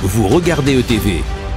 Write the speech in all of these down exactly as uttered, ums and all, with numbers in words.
Vous regardez E T V.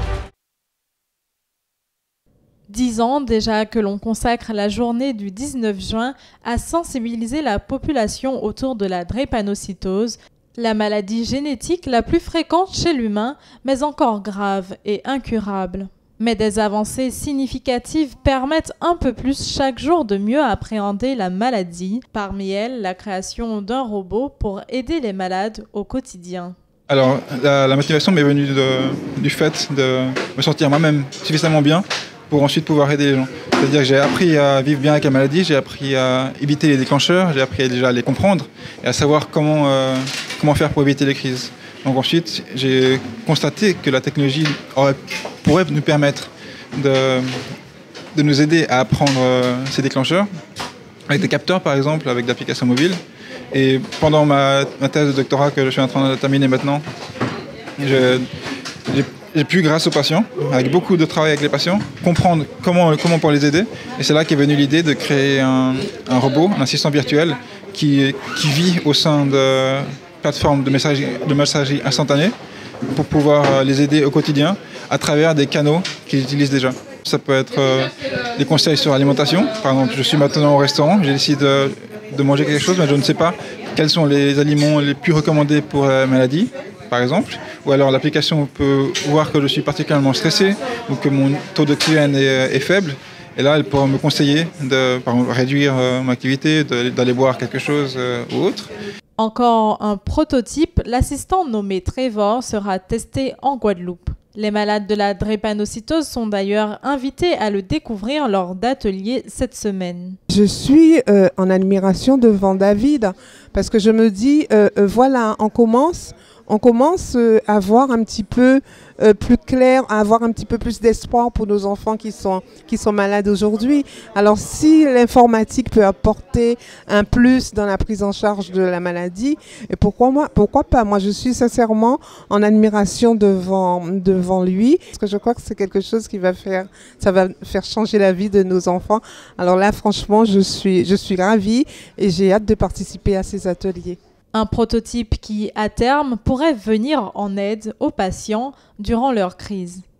Dix ans déjà que l'on consacre la journée du dix-neuf juin à sensibiliser la population autour de la drépanocytose, la maladie génétique la plus fréquente chez l'humain, mais encore grave et incurable. Mais des avancées significatives permettent un peu plus chaque jour de mieux appréhender la maladie, parmi elles la création d'un robot pour aider les malades au quotidien. Alors la, la motivation m'est venue de, du fait de me sentir moi-même suffisamment bien pour ensuite pouvoir aider les gens. C'est-à-dire que j'ai appris à vivre bien avec la maladie, j'ai appris à éviter les déclencheurs, j'ai appris déjà à les comprendre et à savoir comment, euh, comment faire pour éviter les crises. Donc ensuite, j'ai constaté que la technologie aurait, pourrait nous permettre de, de nous aider à apprendre euh, ces déclencheurs, avec des capteurs par exemple, avec d'applications mobiles. Et pendant ma, ma thèse de doctorat que je suis en train de terminer maintenant, je, j'ai J'ai pu, grâce aux patients, avec beaucoup de travail avec les patients, comprendre comment, comment pour les aider. Et c'est là qu'est venue l'idée de créer un, un robot, un assistant virtuel, qui, qui vit au sein de plateformes de messagerie, de messagerie instantanée pour pouvoir les aider au quotidien à travers des canaux qu'ils utilisent déjà. Ça peut être euh, des conseils sur l'alimentation. Par exemple, je suis maintenant au restaurant, j'ai décidé de, de manger quelque chose, mais je ne sais pas quels sont les aliments les plus recommandés pour la maladie, par exemple. Ou alors l'application peut voir que je suis particulièrement stressé ou que mon taux d'oxygène est, est faible. Et là, elle pourra me conseiller de par exemple, réduire euh, mon activité, de, d'aller boire quelque chose euh, ou autre. Encore un prototype, l'assistant nommé Trevor sera testé en Guadeloupe. Les malades de la drépanocytose sont d'ailleurs invités à le découvrir lors d'ateliers cette semaine. Je suis euh, en admiration devant David parce que je me dis, euh, euh, voilà, on commence... On commence à voir un petit peu euh, plus clair, à avoir un petit peu plus d'espoir pour nos enfants qui sont, qui sont malades aujourd'hui. Alors si l'informatique peut apporter un plus dans la prise en charge de la maladie, et pourquoi, moi, pourquoi pas? Moi, je suis sincèrement en admiration devant, devant lui, parce que je crois que c'est quelque chose qui va faire, ça va faire changer la vie de nos enfants. Alors là, franchement, je suis, je suis ravie et j'ai hâte de participer à ces ateliers. Un prototype qui, à terme, pourrait venir en aide aux patients durant leur crise.